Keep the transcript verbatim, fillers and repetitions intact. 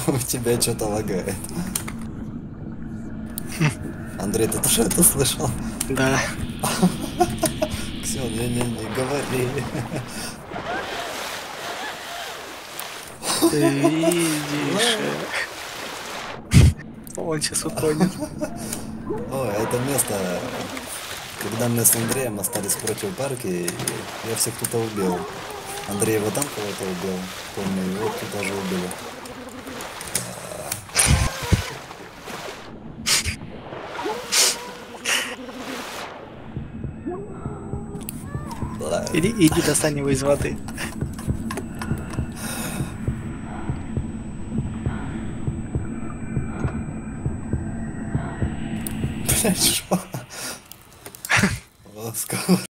У тебя что-то лагает. Андрей, ты тоже это слышал? Да. Ксен, не-не-не, говори. Ты видишь их. Он сейчас утонет. О, это место, когда мы с Андреем остались против парки, я всех тут убил. Андрей вот там кого-то убил, помню, его тут тоже убили. Да. Иди, иди достань его из воды. Блять, что? Скоро.